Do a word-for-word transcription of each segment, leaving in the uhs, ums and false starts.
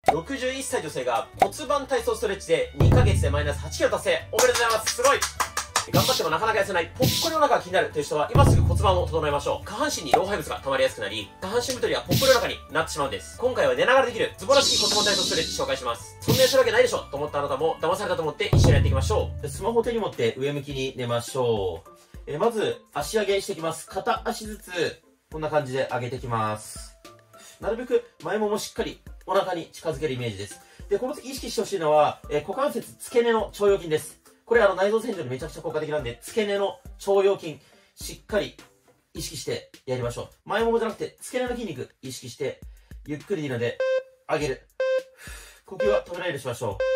ろくじゅういっさい女性が骨盤体操ストレッチでにかげつでマイナスはちキロ達成。おめでとうございます。すごい。頑張ってもなかなか痩せない、ぽっこりお腹が気になるという人は、今すぐ骨盤を整えましょう。下半身に老廃物が溜まりやすくなり、下半身太りやぽっこりお腹になってしまうんです。今回は寝ながらできるズボラ式骨盤体操ストレッチ紹介します。そんなやするわけないでしょと思ったあなたも騙されたと思って一緒にやっていきましょう。スマホを手に持って上向きに寝ましょう。えまず足上げしていきます。片足ずつこんな感じで上げていきます。なるべく前ももしっかりお腹に近づけるイメージです。で、この時意識してほしいのは、え股関節付け根の腸腰筋です。これあの内臓洗浄にめちゃくちゃ効果的なんで、付け根の腸腰筋、しっかり意識してやりましょう。前ももじゃなくて、付け根の筋肉意識して、ゆっくりでいいので、上げる。呼吸は止めないようにしましょ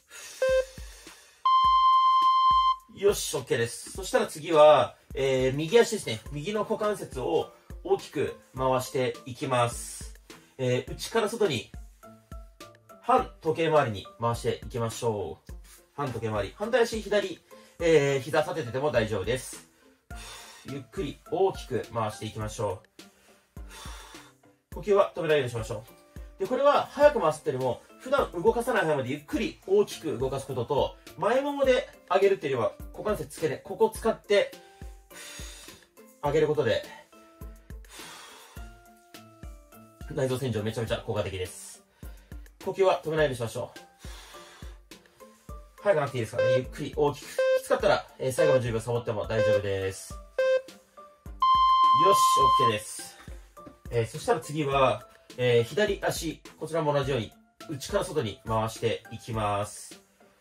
う。よし、OK です。そしたら次は、えー、右足ですね。右の股関節を大きく回していきます。えー、内から外に、反時計回りに回していきましょう。反時計回り。反対足左、えー、膝立ててても大丈夫です。ゆっくり大きく回していきましょう。呼吸は止めないようにしましょう。で、これは早く回すっていうよりも、普段動かさない範囲までゆっくり大きく動かすことと、前ももで上げるっていうよりは、股関節付け根、ここを使って上げることで、内臓洗浄めちゃめちゃ効果的です。呼吸は止めないようにしましょう。早くなくていいですからね。ゆっくり大きく。きつかったら、えー、最後のじゅうびょうサボっても大丈夫です。よし、OK です。えー、そしたら次は、えー、左足、こちらも同じように、内から外に回していきます。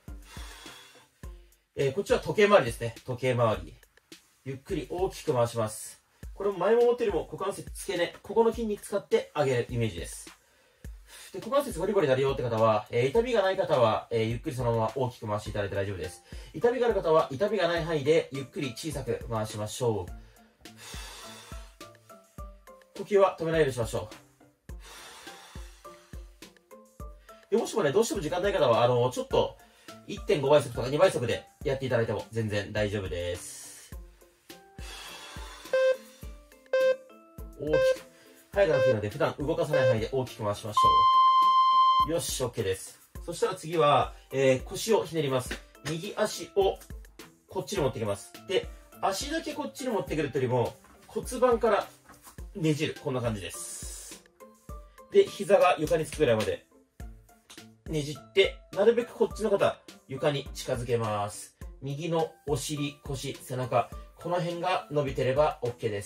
えー、こっちは時計回りですね。時計回り。ゆっくり大きく回します。これも前ももってよりも股関節付け根、ここの筋肉使って上げるイメージです。で、股関節ゴリゴリなるよって方は、えー、痛みがない方は、えー、ゆっくりそのまま大きく回していただいて大丈夫です。痛みがある方は、痛みがない範囲でゆっくり小さく回しましょう。呼吸は止めないようにしましょう。でもしもね、どうしても時間ない方は、あの、ちょっと いってんご 倍速とかにばい速でやっていただいても全然大丈夫です。大きく。早くなっていいので、普段動かさない範囲で大きく回しましょう。よし、OK です。そしたら次は、えー、腰をひねります。右足をこっちに持ってきます。で、足だけこっちに持ってくるというよりも、骨盤からねじる。こんな感じです。で、膝が床につくぐらいまでねじって、なるべくこっちの方、床に近づけます。右のお尻、腰、背中、この辺が伸びてれば OK です。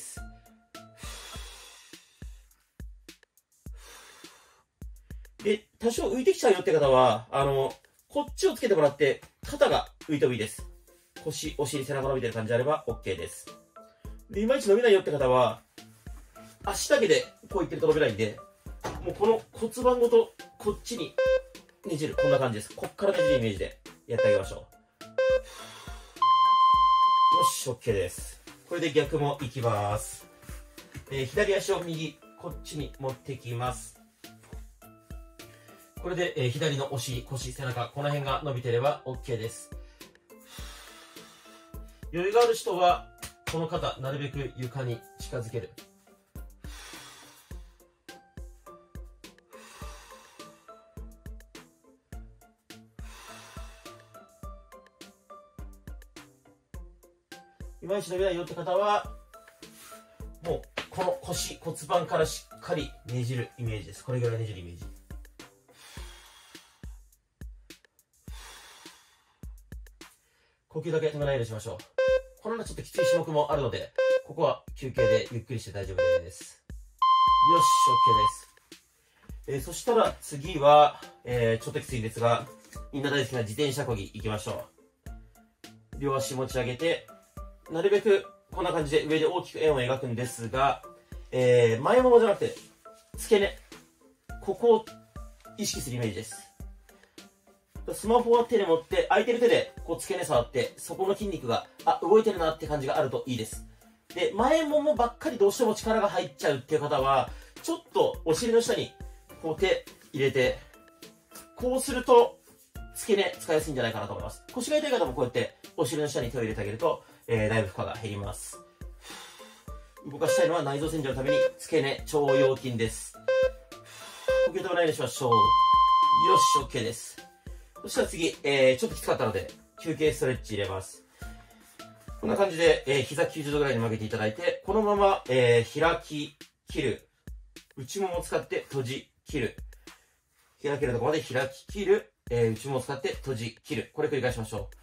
で、多少浮いてきちゃうよって方は、あの、こっちをつけてもらって、肩が浮いてもいいです。腰、お尻、背中伸びてる感じであれば OK です。で、いまいち伸びないよって方は、足だけでこういってると伸びないんで、もうこの骨盤ごとこっちにねじる。こんな感じです。こっからねじるイメージでやってあげましょう。よし、OK です。これで逆もいきます。えー、左足を右、こっちに持ってきます。これで、えー、左のお尻、腰、背中、この辺が伸びてれば OK です。余裕がある人は、この肩、なるべく床に近づける。いまいち伸びないよって方は、もう、この腰、骨盤からしっかりねじるイメージです。これぐらいねじるイメージ。呼吸だけ止めないようにしましょう。このようなちょっときつい種目もあるので、ここは休憩でゆっくりして大丈夫です。よし、OK です。えー、そしたら次は、えー、ちょっときついんですが、みんな大好きな自転車こぎいきましょう。両足持ち上げて、なるべくこんな感じで上で大きく円を描くんですが、えー、前ももじゃなくて、付け根。ここを意識するイメージです。スマホは手で持って、空いてる手でこう付け根触って、そこの筋肉が、あ、動いてるなって感じがあるといいです。で、前ももばっかりどうしても力が入っちゃうっていう方は、ちょっとお尻の下にこう手入れて、こうすると、付け根使いやすいんじゃないかなと思います。腰が痛い方もこうやってお尻の下に手を入れてあげると、えー、だいぶ負荷が減ります。動かしたいのは内臓洗浄のために付け根、腸腰筋です。呼吸止めないようにしましょう。 し、OK です。そしたら次、えー、ちょっときつかったので、休憩ストレッチ入れます。こんな感じで、えー、膝きゅうじゅうどぐらいに曲げていただいて、このまま、えー、開き、切る。内ももを使って閉じ、切る。開けるところまで開き、切る。えー、内ももを使って閉じ、切る。これ繰り返しましょ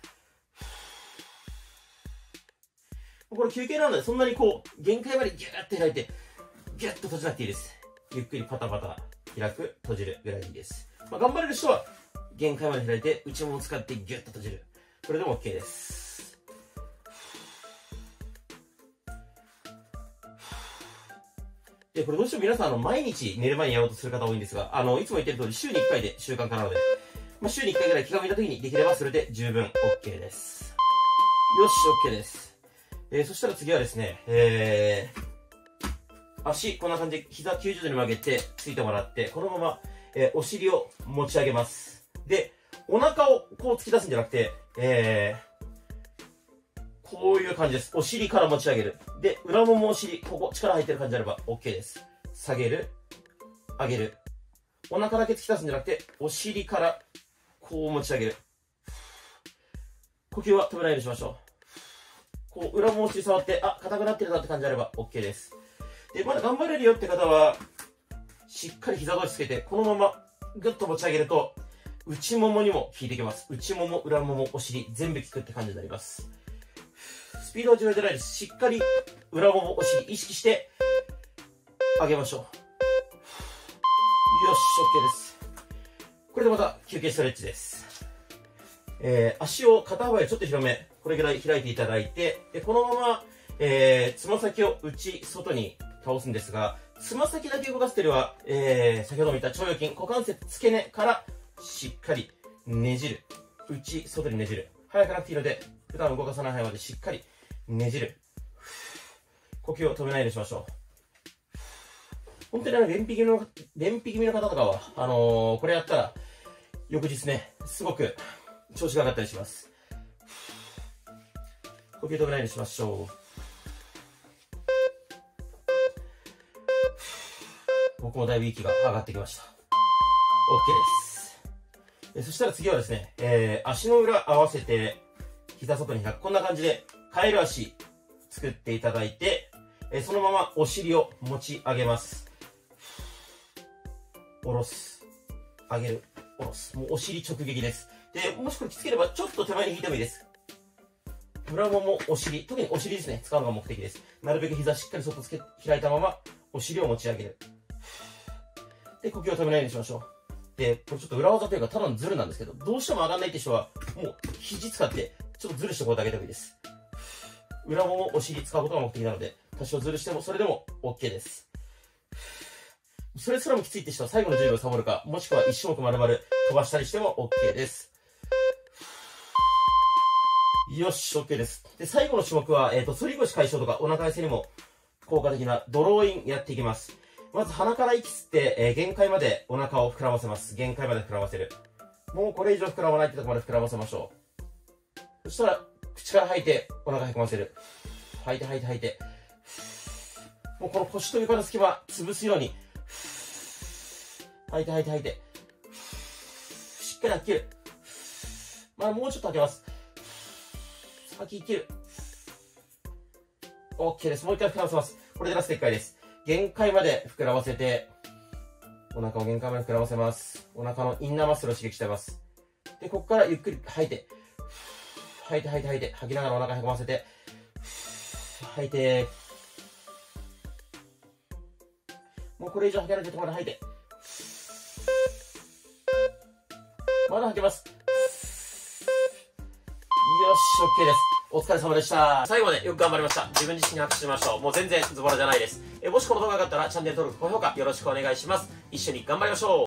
う。これ休憩なので、そんなにこう、限界までギューって開いて、ギュッと閉じなくていいです。ゆっくりパタパタ開く、閉じるぐらいでいいです。まあ、頑張れる人は、限界まで開いて、内ももを使ってギュッと閉じる。これでも OK です。で、これどうしても皆さん、あの、毎日寝る前にやろうとする方多いんですが、あの、いつも言ってる通り、週にいっかいで習慣化なので、まあ、週にいっかいぐらい気が向いた時にできればそれで十分 OK です。よし、OK です。えー、そしたら次はですね、えー、足、こんな感じで膝きゅうじゅうどに曲げて、ついてもらって、このまま、えー、お尻を持ち上げます。で、お腹をこう突き出すんじゃなくて、えー、こういう感じです。お尻から持ち上げる。で、裏ももお尻、ここ力入ってる感じであれば OK です。下げる、上げる。お腹だけ突き出すんじゃなくて、お尻からこう持ち上げる。呼吸は止めないようにしましょう。こう、裏ももお尻触って、あ、硬くなってるなって感じであれば OK です。で、まだ頑張れるよって方は、しっかり膝同士つけて、このままぐっと持ち上げると、内ももにも効いてきます。内もも、裏もも、お尻、全部効くって感じになります。スピードは重要じゃないです。しっかり裏もも、お尻、意識して、上げましょう。よし、OK です。これでまた休憩ストレッチです。えー、足を肩幅よりちょっと広め、これぐらい開いていただいて、で、このまま、えー、つま先を内、外に倒すんですが、つま先だけ動かすというよりは、えー、先ほども言った腸腰筋、股関節付け根からしっかりねじる。内、外にねじる。早くなくていいので、普段動かさない範囲までしっかりねじる。呼吸を止めないようにしましょう。本当にあの、便秘気味の、便秘気味の方とかは、あのー、これやったら、翌日ね、すごく調子が上がったりします。呼吸止めないようにしましょう。僕もだいぶ息が上がってきました。OK です。えそしたら次はですね、えー、足の裏合わせて、膝外に開く。こんな感じで、カエル足作っていただいて、えー、そのままお尻を持ち上げます。下ろす。上げる。下ろす。もうお尻直撃です。で、もしこれきつければ、ちょっと手前に引いてもいいです。裏もも、お尻。特にお尻ですね。使うのが目的です。なるべく膝しっかり外つけ、開いたまま、お尻を持ち上げる。で、呼吸を止めないようにしましょう。で、これちょっと裏技というか、ただのズルなんですけど、どうしても上がんないって人は、もう、肘使って、ちょっとズルしてこうだけでもいいです。裏もも、お尻使うことが目的なので、多少ズルしても、それでも OK です。それすらもきついって人は最後のじゅうびょうサボるか、もしくはいち種目丸々飛ばしたりしても OK です。よし、OK です。で、最後の種目は、えっと、反り腰解消とか、お腹痩せにも効果的なドローインやっていきます。まず鼻から息吸って、えー、限界までお腹を膨らませます。限界まで膨らませる。もうこれ以上膨らまないってところまで膨らませましょう。そしたら、口から吐いて、お腹へこませる。吐いて吐いて吐いて。もうこの腰と床の隙間、潰すように。吐いて吐いて吐いて。しっかり吐き切る。まあもうちょっと吐けます。吐き切る。OK です。もう一回膨らませます。これでラストいっかいです。限界まで膨らませて、お腹を限界まで膨らませます。お腹のインナーマッスルを刺激しています。で、ここからゆっくり吐いて、吐いて吐いて吐いて、吐きながらお腹へこませて、吐いて、もうこれ以上吐けないところまで吐いて、まだ吐けます。よし、OK です。お疲れ様でした。最後までよく頑張りました。自分自身に拍手しましょう。もう全然ズボラじゃないです。えもしこの動画が良かったらチャンネル登録、高評価よろしくお願いします。一緒に頑張りましょう。